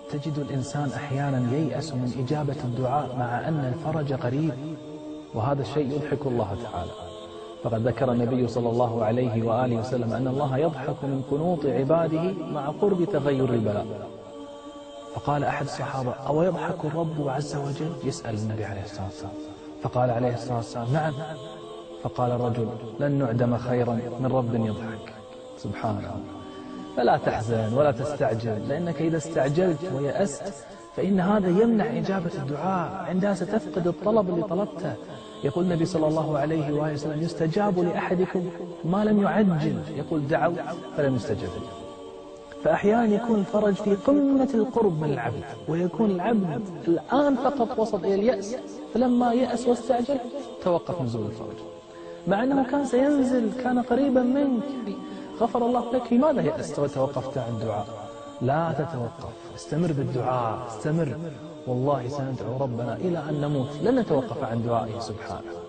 تجد الإنسان أحيانا ييأس من إجابة الدعاء مع أن الفرج قريب، وهذا الشيء يضحك الله تعالى. فقد ذكر النبي صلى الله عليه وآله وسلم أن الله يضحك من قنوط عباده مع قرب تغير البلاء. فقال أحد الصحابة: أو يضحك الرب عز وجل؟ يسأل النبي عليه الصلاة والسلام. فقال عليه الصلاة والسلام: نعم. فقال الرجل: لن نعدم خيرا من رب يضحك. سبحانه. فلا تحزن ولا تستعجل، لأنك إذا استعجلت ويأست فإن هذا يمنع إجابة الدعاء، عندها ستفقد الطلب اللي طلبته. يقول النبي صلى الله عليه وآله وسلم: يستجاب لأحدكم ما لم يعجل. يقول: دعوا فلم يستجب. فأحيانا يكون الفرج في قمة القرب من العبد، ويكون العبد الآن فقط وصل إلى اليأس، فلما يأس واستعجل توقف نزول الفرج، مع أنه كان سينزل، كان قريبا منك، غفر الله لك، لماذا يأست وتوقفت عن الدعاء؟ لا تتوقف، استمر بالدعاء، استمر، والله سندعو ربنا إلى أن نموت، لن نتوقف عن دعائه سبحانه.